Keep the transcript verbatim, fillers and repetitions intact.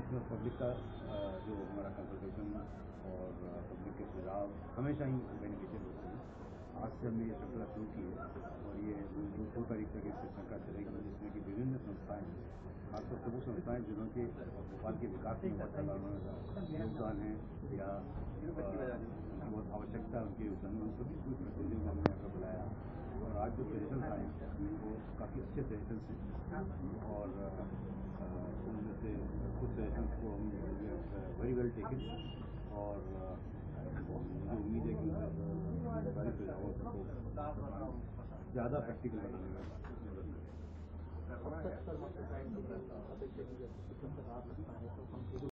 इसमें पब्लिक का जो हमारा कंसल्टेशन और पब्लिक के सुझाव हमेशा ही बेनिफिशियल होते हैं। आज से हमने ये श्रृंखला शुरू की है और ये दो तारीख तक इस श्रृंखला चलेगी, जिसमें कि विभिन्न संस्थाएं, खासतौर से वो संस्थाएं जिन्हों के भोपाल के विकास में बहुत ज़्यादा योगदान है या उनकी बहुत आवश्यकता है, उनके योगदान में सभी कुछ प्रतिनिधियों को हमने यहाँ पर बुलाया। और आज जो सेशन आए वो काफ़ी अच्छे सेशन हैं और उनमें से कुछ सेशन को हम वेरी वेल टेकन और मुझे उम्मीद है कि सारी सुझावों को ज़्यादा प्रैक्टिकल बनाने में मदद करें।